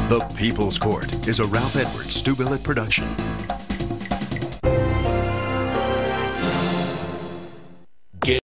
The People's Court is a Ralph Edwards, Stu Billett production.